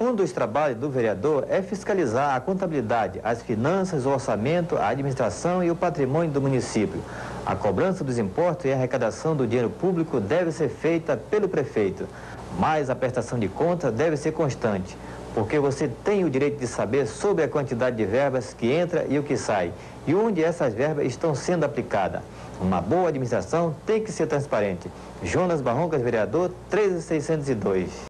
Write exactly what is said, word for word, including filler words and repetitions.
Um dos trabalhos do vereador é fiscalizar a contabilidade, as finanças, o orçamento, a administração e o patrimônio do município. A cobrança dos impostos e a arrecadação do dinheiro público deve ser feita pelo prefeito, mas a prestação de contas deve ser constante, porque você tem o direito de saber sobre a quantidade de verbas que entra e o que sai, e onde essas verbas estão sendo aplicadas. Uma boa administração tem que ser transparente. Jonas Barroncas, vereador, treze mil seiscentos e dois.